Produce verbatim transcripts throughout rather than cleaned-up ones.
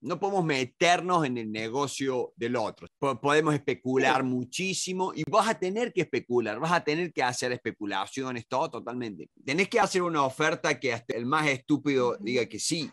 no podemos meternos en el negocio del otro. Podemos especular muchísimo y vas a tener que especular, vas a tener que hacer especulaciones, todo totalmente. Tenés que hacer una oferta que hasta el más estúpido diga que sí.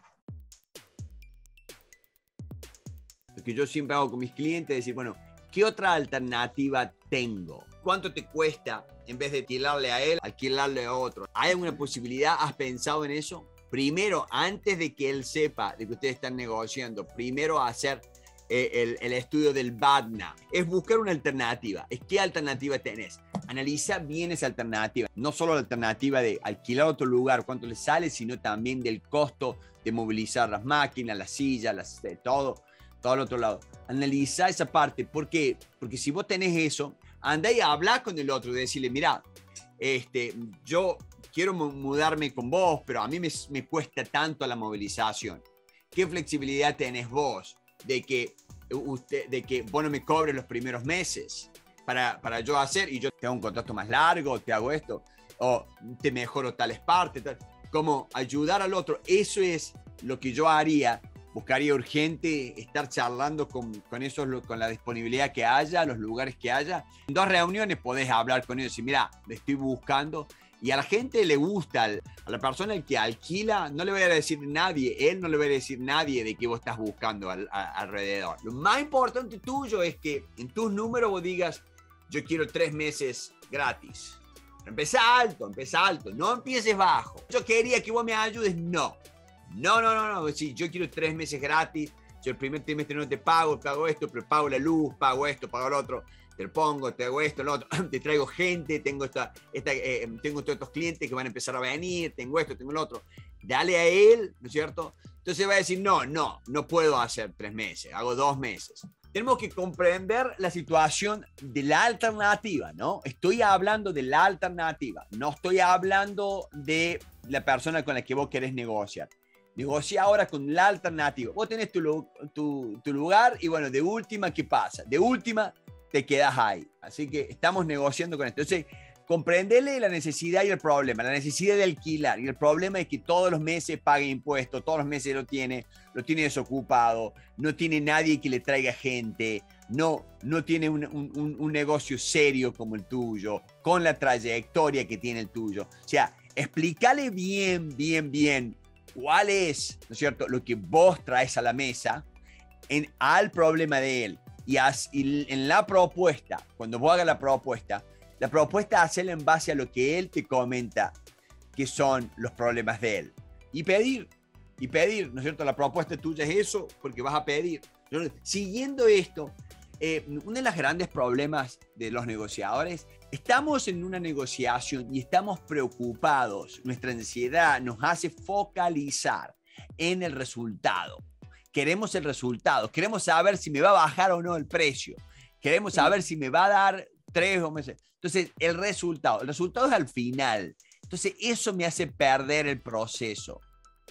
Lo que yo siempre hago con mis clientes es decir, bueno, ¿qué otra alternativa tengo? ¿Cuánto te cuesta en vez de alquilarle a él, alquilarle a otro? ¿Hay alguna posibilidad? ¿Has pensado en eso? Primero, antes de que él sepa de que ustedes están negociando, primero hacer eh, el, el estudio del B A D N A. Es buscar una alternativa. Es qué alternativa tenés. Analiza bien esa alternativa. No solo la alternativa de alquilar otro lugar, cuánto le sale, sino también del costo de movilizar las máquinas, las sillas, las, de todo, todo al otro lado. Analiza esa parte. ¿Por qué? Porque si vos tenés eso, andá y habla con el otro y decirle, mira, este, yo quiero mudarme con vos, pero a mí me, me cuesta tanto la movilización. ¿Qué flexibilidad tenés vos de que, usted, de que vos no me cobres los primeros meses para, para yo hacer y yo te hago un contrato más largo, te hago esto, o te mejoro tales partes, tal, como ayudar al otro? Eso es lo que yo haría. Buscaría urgente estar charlando con, con esos, con la disponibilidad que haya, los lugares que haya. En dos reuniones podés hablar con ellos y mira, le estoy buscando. Y a la gente le gusta, a la persona que alquila, no le voy a decir nadie, él no le va a decir nadie de que vos estás buscando al, a, alrededor. Lo más importante tuyo es que en tus números vos digas, yo quiero tres meses gratis. Empezá alto, empezá alto, no empieces bajo. Yo quería que vos me ayudes, no. No, no, no, no, sí, yo quiero tres meses gratis, yo el primer trimestre no te pago, pago esto, pero pago la luz, pago esto, pago lo otro. Te lo pongo, te hago esto, lo otro, te traigo gente, tengo, esta, esta, eh, tengo todos estos clientes que van a empezar a venir, tengo esto, tengo lo otro. Dale a él, ¿no es cierto? Entonces va a decir, no, no, no puedo hacer tres meses, hago dos meses. Tenemos que comprender la situación de la alternativa, ¿no? Estoy hablando de la alternativa, no estoy hablando de la persona con la que vos querés negociar. Negocia ahora con la alternativa. Vos tenés tu, tu, tu lugar y bueno, de última, ¿qué pasa? De última, te quedas ahí. Así que estamos negociando con esto. Entonces, comprendele la necesidad y el problema. La necesidad de alquilar y el problema es que todos los meses pague impuestos, todos los meses lo tiene, lo tiene desocupado, no tiene nadie que le traiga gente, no, no tiene un, un, un negocio serio como el tuyo, con la trayectoria que tiene el tuyo. O sea, explícale bien, bien, bien cuál es, ¿no es cierto?, lo que vos traes a la mesa en, al problema de él. Y, as, y en la propuesta, cuando vos hagas la propuesta, la propuesta hacerla en base a lo que él te comenta que son los problemas de él. Y pedir, y pedir, ¿no es cierto? La propuesta tuya es eso, porque vas a pedir. Siguiendo esto, eh, uno de los grandes problemas de los negociadores, estamos en una negociación y estamos preocupados. Nuestra ansiedad nos hace focalizar en el resultado. Queremos el resultado, queremos saber si me va a bajar o no el precio, queremos saber si me va a dar tres o meses. Entonces, el resultado, el resultado es al final. Entonces, eso me hace perder el proceso.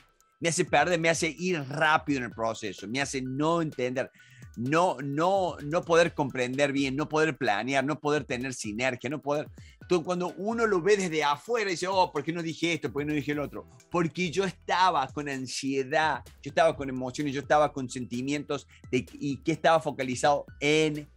Me hace perder, me hace ir rápido en el proceso, me hace no entender, no, no, no poder comprender bien, no poder planear, no poder tener sinergia, no poder... Entonces, cuando uno lo ve desde afuera, dice, oh, ¿por qué no dije esto? ¿Por qué no dije el otro? Porque yo estaba con ansiedad, yo estaba con emociones, yo estaba con sentimientos de, y que estaba focalizado en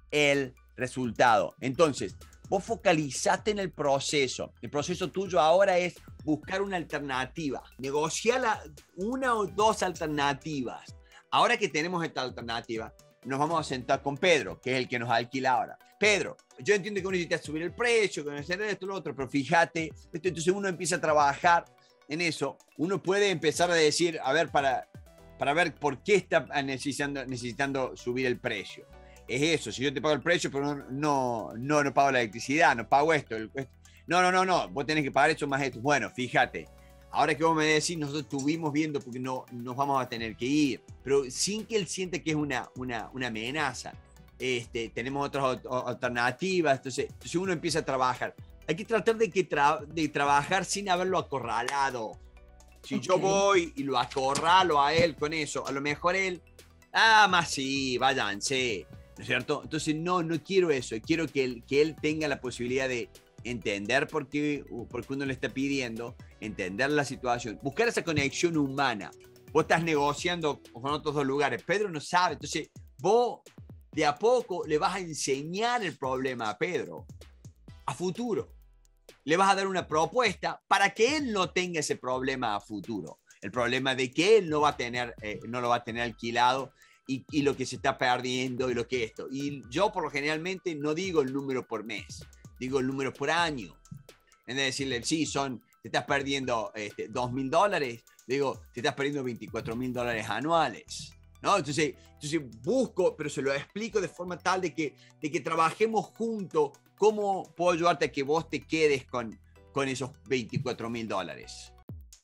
el resultado. Entonces, vos focalizaste en el proceso. El proceso tuyo ahora es buscar una alternativa. Negociar una o dos alternativas. Ahora que tenemos esta alternativa, nos vamos a sentar con Pedro, que es el que nos alquila ahora. Pedro, yo entiendo que uno necesita subir el precio, que uno necesita esto, lo otro, pero fíjate, entonces uno empieza a trabajar en eso. Uno puede empezar a decir, a ver, para, para ver por qué está necesitando, necesitando subir el precio. Es eso, si yo te pago el precio, pero no, no, no, no pago la electricidad, no pago esto, el, esto. No, no, no, no, vos tenés que pagar esto más esto. Bueno, fíjate, ahora que vos me decís, nosotros estuvimos viendo porque no nos vamos a tener que ir, pero sin que él sienta que es una, una, una amenaza. Este, tenemos otras alternativas, entonces, entonces uno empieza a trabajar. Hay que tratar de, que tra de trabajar sin haberlo acorralado. Si okay. yo voy y lo acorralo a él con eso, a lo mejor él, ah, más sí, váyanse, ¿no es cierto? Entonces no, no quiero eso, quiero que él, que él tenga la posibilidad de entender por qué, por qué uno le está pidiendo, entender la situación, buscar esa conexión humana. vos estás negociando con otros dos lugares. Pedro no sabe. Entonces, vos de a poco le vas a enseñar el problema a Pedro a futuro. Le vas a dar una propuesta para que él no tenga ese problema a futuro. El problema de que él no va a tener, eh, no lo va a tener alquilado y, y lo que se está perdiendo y lo que esto. Y yo por lo generalmente no digo el número por mes, digo el número por año. En vez de decirle, sí, son, te estás perdiendo este, dos mil dólares, digo, te estás perdiendo veinticuatro mil dólares anuales. ¿No? Entonces, entonces busco, pero se lo explico de forma tal de que, de que trabajemos juntos. ¿Cómo puedo ayudarte a que vos te quedes con, con esos veinticuatro mil dólares?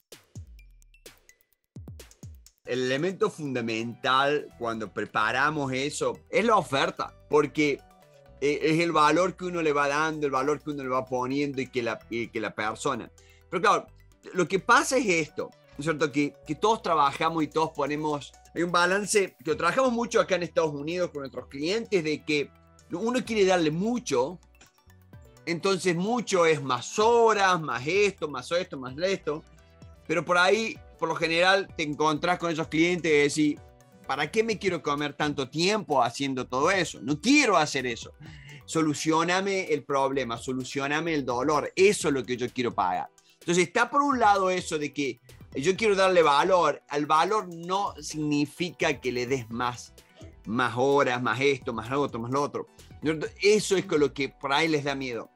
El elemento fundamental cuando preparamos eso es la oferta, porque es el valor que uno le va dando, el valor que uno le va poniendo y que la, y que la persona. Pero claro, lo que pasa es esto, ¿no es cierto? Que, que todos trabajamos y todos ponemos, hay un balance, que lo trabajamos mucho acá en Estados Unidos con nuestros clientes, de que uno quiere darle mucho, entonces mucho es más horas, más esto, más esto, más esto, pero por ahí, por lo general, te encontrás con esos clientes y decís, ¿para qué me quiero comer tanto tiempo haciendo todo eso? No quiero hacer eso. Solucioname el problema, solucioname el dolor, eso es lo que yo quiero pagar. Entonces está por un lado eso de que yo quiero darle valor. Al valor no significa que le des más, más horas, más esto, más lo otro, más lo otro. Eso es con lo que por ahí les da miedo.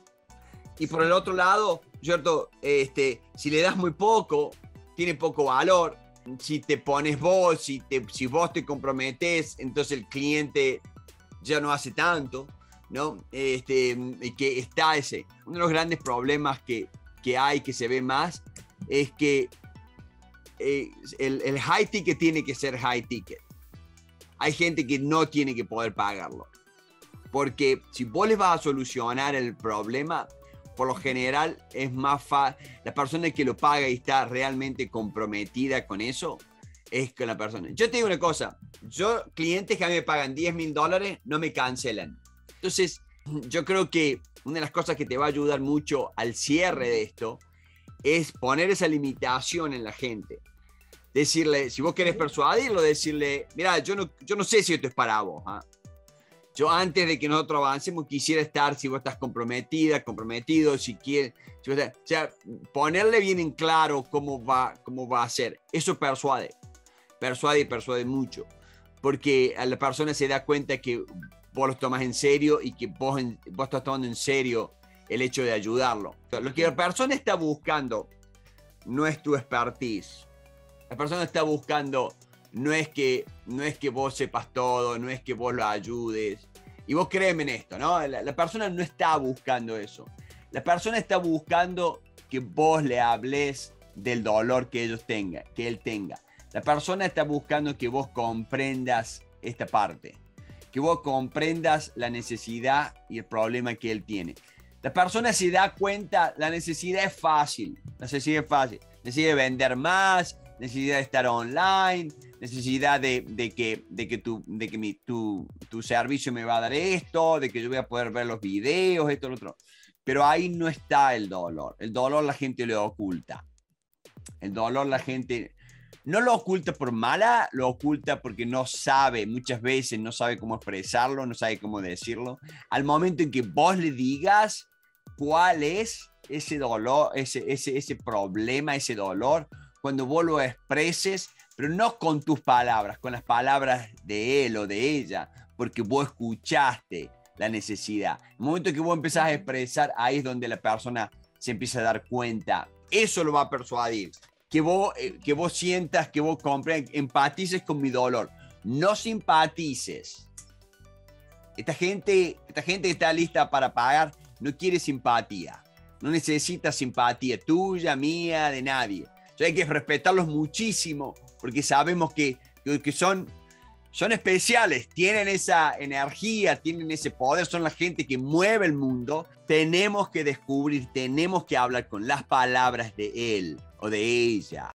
Y por el otro lado, ¿cierto? Este, si le das muy poco, tiene poco valor. Si te pones vos, si, te, si vos te comprometes, entonces el cliente ya no hace tanto, ¿no? Este, que está ese. Uno de los grandes problemas que, que hay, que se ve más, es que eh, el, el high ticket tiene que ser high ticket. Hay gente que no tiene que poder pagarlo. Porque si vos les vas a solucionar el problema, por lo general es más fácil. La persona que lo paga y está realmente comprometida con eso es con la persona. Yo te digo una cosa, yo, clientes que a mí me pagan diez mil dólares, no me cancelan. Entonces, yo creo que una de las cosas que te va a ayudar mucho al cierre de esto es poner esa limitación en la gente. Decirle, si vos querés persuadirlo, decirle, mira, yo no, yo no sé si esto es para vos, ¿eh? Yo antes de que nosotros avancemos quisiera estar, si vos estás comprometida, comprometido, si quieres, si estás, o sea, ponerle bien en claro cómo va, cómo va a ser. Eso persuade, persuade y persuade mucho, porque a la persona se da cuenta que vos lo tomas en serio y que vos, vos estás tomando en serio el hecho de ayudarlo. Lo que la persona está buscando no es tu expertise. La persona está buscando no es que, no es que vos sepas todo, no es que vos lo ayudes. Y vos créeme en esto, ¿no? La, la persona no está buscando eso. La persona está buscando que vos le hables del dolor que ellos tengan, que él tenga. La persona está buscando que vos comprendas esta parte, que vos comprendas la necesidad y el problema que él tiene. La persona se da cuenta, la necesidad es fácil, la necesidad es fácil. Necesidad de vender más, necesidad de estar online, necesidad de, de que, de que, tu, de que mi, tu, tu servicio me va a dar esto, de que yo voy a poder ver los videos, esto, lo otro. Pero ahí no está el dolor. El dolor la gente lo oculta. El dolor la gente no lo oculta por mala, lo oculta porque no sabe, muchas veces no sabe cómo expresarlo, no sabe cómo decirlo. Al momento en que vos le digas cuál es ese dolor, ese, ese, ese problema, ese dolor, cuando vos lo expreses, pero no con tus palabras, con las palabras de él o de ella, porque vos escuchaste la necesidad. En el momento que vos empezás a expresar, ahí es donde la persona se empieza a dar cuenta. Eso lo va a persuadir. Que vos, eh, que vos sientas, que vos comprendas, empatices con mi dolor. No simpatices. Esta gente, esta gente que está lista para pagar no quiere simpatía. No necesita simpatía tuya, mía, de nadie. O sea, hay que respetarlos muchísimo porque sabemos que, que son, son especiales, tienen esa energía, tienen ese poder, son la gente que mueve el mundo. Tenemos que descubrir, tenemos que hablar con las palabras de él o de ella.